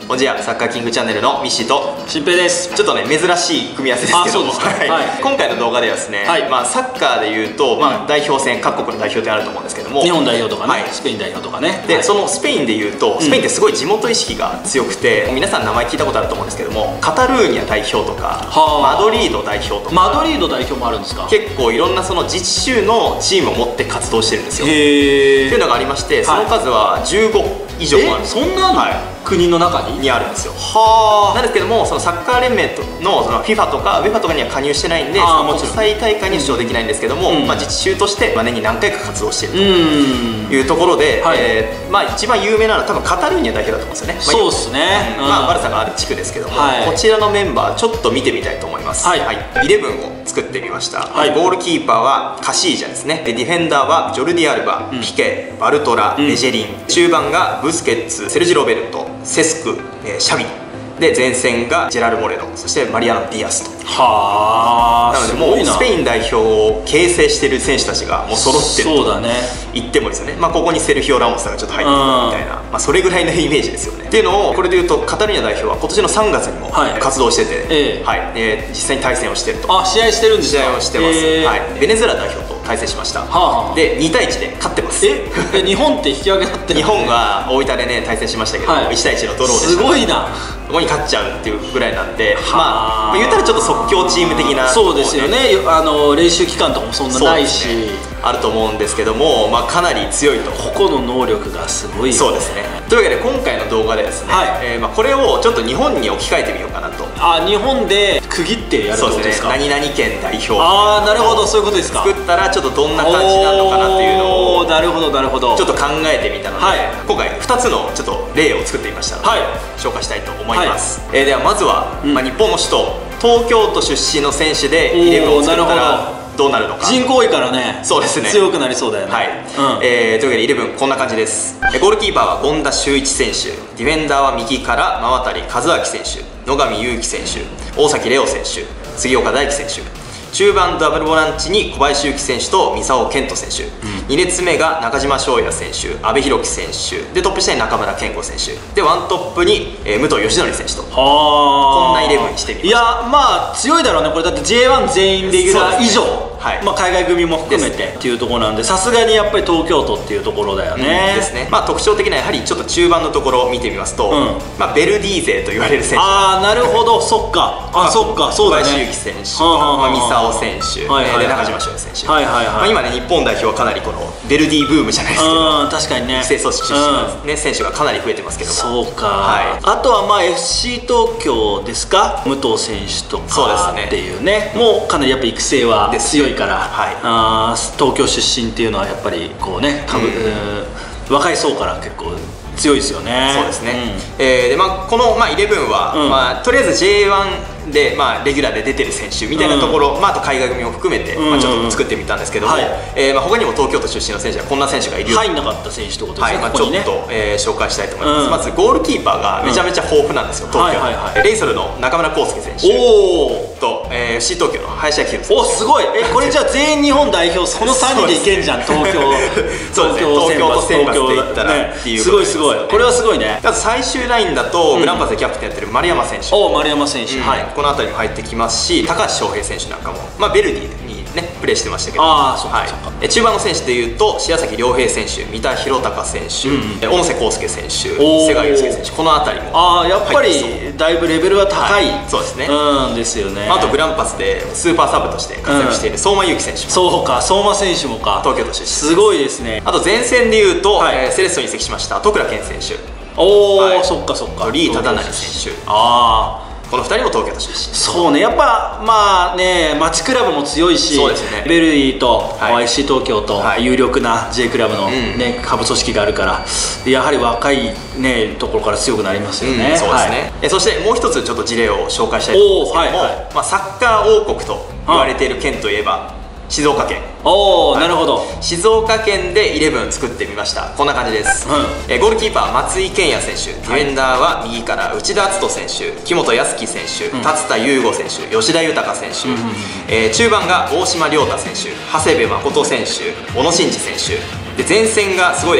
おじやサッカーキングチャンネルのミッシーと新平です。 ちょっとね珍しい組み合わせですけども、今回の動画ではですね、サッカーでいうと、代表戦各国の代表ってあると思うんですけども、 日本代表とかね、スペイン代表とかね。 でそのスペインでいうと、スペインってすごい地元意識が強くて、皆さん名前聞いたことあると思うんですけども、カタルーニャ代表とかマドリード代表とか、 マドリード代表もあるんですか。 結構いろんなその自治州のチームを持って活動してるんですよ。 っていうのがありまして、その数は15以上もあるんですよ。 そんなの、国の中にあるんですよ。なんですけども、そのサッカー連盟のFIFA とか UEFA とかには加入してないんで、国際大会に出場できないんですけども、自治州として年に何回か活動しているというところで、一番有名なのは多分カタルーニャ代表だと思うんですよね。 そうですね。 バルサがある地区ですけども、こちらのメンバーちょっと見てみたいと思います。11を作ってみました。ゴールキーパーはカシージャですね。ディフェンダーはジョルディ・アルバ、ピケ、バルトラ、ベジェリン、中盤がブスケッツ、セルジ・ロベルト、セスク、シャビで、前線がジェラル・モレノ、そしてマリアノ・ディアスと。なのでもうスペイン代表を形成している選手たちがもう揃ってると言ってもいいですよね。ここにセルヒオ・ラモスがちょっと入ってくるみたいな、それぐらいのイメージですよね。っていうのをこれでいうと、カタルーニャ代表は今年の3月にも活動してて、実際に対戦をしていると。 試合してるんですか。 試合をしてます。ベネズエラ代表と対戦しました。で2対1で勝ってます。 日本って引き分けだって。 日本が大分でね対戦しましたけど、1対1のドローでした。 すごいな。 ここに勝っちゃうっていうぐらいなんで、言ったらちょっと即興チーム的な、 そうですよね。練習期間とかもそんなないし、 あると思うんですけども、かなり強いと。 個々の能力がすごい。 そうですね。というわけで今回の動画でですね、これをちょっと日本に置き換えてみようかなと。 日本で区切ってやるってことですか。 何々県代表。 なるほど、そういうことですか。 作ったらちょっとどんな感じなのかなっていうのを、 なるほどなるほど、 ちょっと考えてみたので、今回2つのちょっと例を作ってみましたので、紹介したいと思います。ではまずは日本の首都東京都出身の選手で11を作ったらどうなるのか。 人口多いからね。そうですね。強くなりそうだよね。 というわけで11こんな感じです。ゴールキーパーは権田修一選手、ディフェンダーは右から馬渡和明選手、野上優輝選手、大崎レオ選手、杉岡大輝選手。中盤ダブルボランチに小林優輝選手と三沢健人選手、2列目が中島翔也選手、阿部寛樹選手で、トップ下に中村健吾選手で、ワントップに武藤義則選手と、こんな11にしてみました。 いや、強いだろうね。これだって J1 全員レギュラー以上、海外組も含めてっていうところなんで、さすがにやっぱり東京都っていうところだよね。 ですね。特徴的なやはりちょっと中盤のところを見てみますと、ベルディ勢と言われる選手。 なるほど、そっか。そっか、そうだね。 小林優輝選手、三沢選手で、中島翔也選手。今ね、日本代表はかなりこのベルディブームじゃないですけど、 確かにね、 育成組織出身の選手がかなり増えてますけども。 そうか。あとはFC 東京ですか、武藤選手とかっていうね、もうかなりやっぱ育成は強いから、東京出身っていうのはやっぱりこうね、若い層から結構強いですよね。 そうですね。でこの11はとりあえず J1 でレギュラーで出てる選手みたいなところ、あと海外組も含めてちょっと作ってみたんですけども、他にも東京都出身の選手はこんな選手がいるよ。 入んなかった選手ってことですね。 ちょっと紹介したいと思います。まずゴールキーパーがめちゃめちゃ豊富なんですよ、東京。レイソルの中村康介選手と FC 東京の林家宏選手。 お、すごい。これじゃあ全員日本代表、この3人でいけんじゃん。東京と選抜でいったらっていう。 すごいすごい。これはすごいね。 あと最終ラインだとグランパスでキャプテンやってる丸山選手。 丸山選手、 この辺りも入ってきますし、高橋翔平選手なんかもベルディにねプレーしてましたけど、中盤の選手でいうと白崎亮平選手、三田博隆選手、小野瀬康介選手、瀬川祐介選手、この辺りもやっぱりだいぶレベルは高い。 そうですね。 ですよね。 あとグランパスでスーパーサブとして活躍している相馬勇紀選手も。 そうか、相馬選手もか。 東京都出身。 すごいですね。 あと前線でいうとセレッソに移籍しました徳倉健選手。 そっかそっか。 リー・忠成選手。この2人も東京都出身。 そうね、やっぱ町クラブも強いし、ベルディと FC 東京と有力な J クラブの下部組織があるから、やはり若いところから強くなりますよね。 そうですね。そしてもう一つちょっと事例を紹介したいと思うんですけども、サッカー王国と言われている県といえば静岡県。 なるほど。 静岡県で11作ってみました。こんな感じです。ゴールキーパー松井健也選手、ディフェンダーは右から内田篤人選手、木本康樹選手、達田優吾選手、吉田豊選手、中盤が大島亮太選手、長谷部誠選手、小野伸二選手で、前線がすごいです。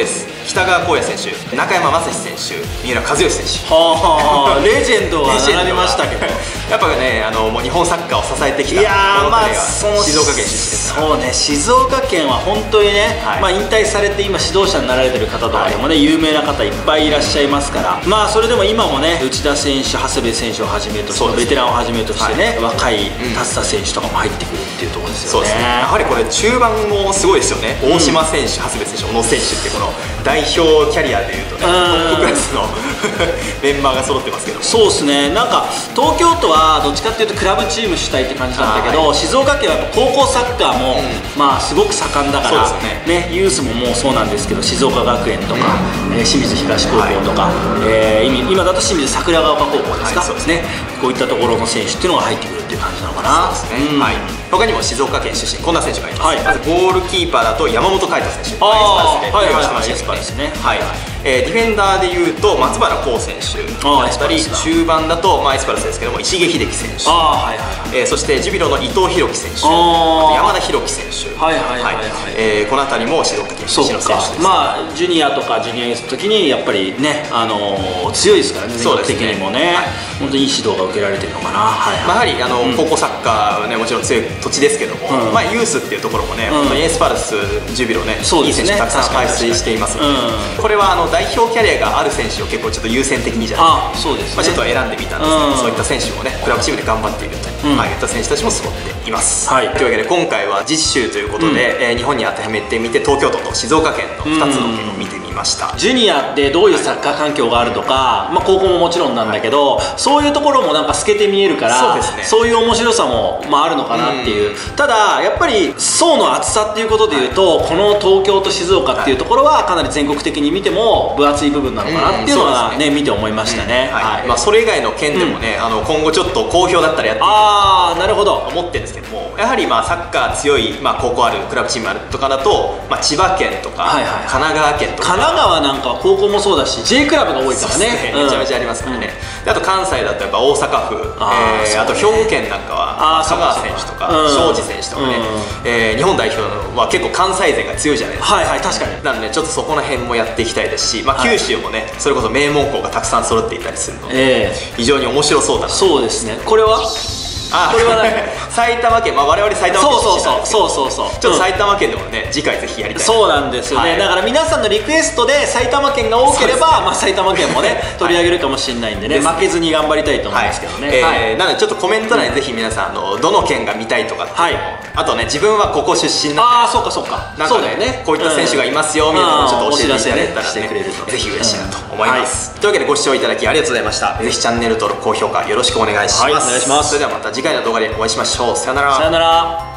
北川浩也選手、中山雅史選手、三浦知良選手、 はあレジェンドが並びましたけどやっぱねもう日本サッカーを支えてきたこの彼が静岡県出身ですから。 そうね、静岡県は本当にね、引退されて今指導者になられてる方とかでもね、有名な方いっぱいいらっしゃいますから、それでも今もね内田選手、長谷部選手をはじめとして、ベテランをはじめとしてね、若い達田選手とかも入ってくるっていうところですよね。 やはりこれ中盤もすごいですよね。大島選手、長谷部選手、小野選手ってこの代表キャリアでいうとね、トップクラスのメンバーが揃ってますけど。 そうですね、なんか東京都はどっちかっていうとクラブチーム主体って感じなんだけど、静岡県はやっぱ高校サッカーもすごく盛んだからね、ユースももうそうなんですけど、静岡学園とか清水東高校とか、今だと清水桜ヶ丘高校ですか、ね、こういったところの選手っていうのが入ってくるっていう感じなのかな。 そうですね、他にも静岡県出身こんな選手がいます。まずゴールキーパーだと山本海斗選手、エスパルスね。ディフェンダーでいうと松原幸選手だったり、中盤だとエスパルスですけども石毛秀樹選手、そしてジュビロの伊藤洋樹選手、あと山田裕樹選手、この辺りも静岡県出身の選手です。 ジュニアとかジュニアユースの時にやっぱりね強いですからね、全国的にもね、本当にいい指導が受けられてるのかな。 やはり高校サッカーはねもちろん強い土地ですけども、ユースっていうところもね、本当にエスパルス、ジュビロね、いい選手たくさん輩出していますので、これは代表キャリアがある選手を結構ちょっと優先的にじゃないですか、ちょっと選んでみたんですけど、そういった選手もねクラブチームで頑張っているといった選手たちも揃っています。というわけで今回は実習ということで、日本に当てはめてみて東京都と静岡県の2つの県を見てみました。 ジュニアでどういうサッカー環境があるとか、高校ももちろんなんだけど、そういうところもなんか透けて見えるから、そういう面白さもあるのかなっていう。ただやっぱり層の厚さっていうことでいうと、この東京と静岡っていうところはかなり全国的に見ても分厚い部分なのかなっていうのはね見て思いましたね。 それ以外の県でもね今後ちょっと好評だったらやっていきたいなるほど思ってるんですけども、やはりサッカー強い高校あるクラブチームあるとかだと千葉県とか神奈川県とか、 神奈川なんか高校もそうだし J クラブが多いからね、 めちゃめちゃありますからね。あと関西だとやっぱ大阪府、あと兵庫県なんかは香川選手とか庄司選手とかね、日本代表は結構関西勢が強いじゃないですか。 確かに。 なのでちょっとそこら辺もやっていきたいですし、九州もねそれこそ名門校がたくさん揃っていたりするので、非常に面白そうだな。 そうですね。これはこれは埼玉県、我々埼玉県出身なんですけど、 そうちょっと埼玉県でもね次回ぜひやりたい。 そうなんですよね。だから皆さんのリクエストで埼玉県が多ければ埼玉県もね取り上げるかもしれないんでね、負けずに頑張りたいと思うんですけどね。 なのでちょっとコメント欄にぜひ皆さんどの県が見たいとかっていうのも、あとね自分はここ出身なんで、 そうかなんかねこういった選手がいますよみたいなのをちょっと教えていただいたらねぜひ嬉しいなと思います。というわけでご視聴いただきありがとうございました。ぜひチャンネル登録高評価よろしくお願いします。それではまた次回の動画でお会いしましょう。さよなら。 さよなら。